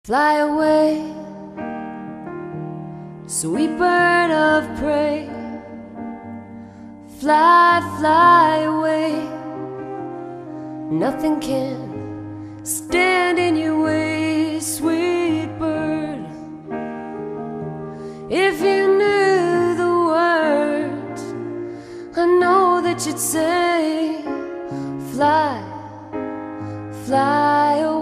Fly away, sweet bird of prey. Fly, fly away. Nothing can stand in your way, sweet bird. If you knew the words, I know that you'd say, fly, fly away.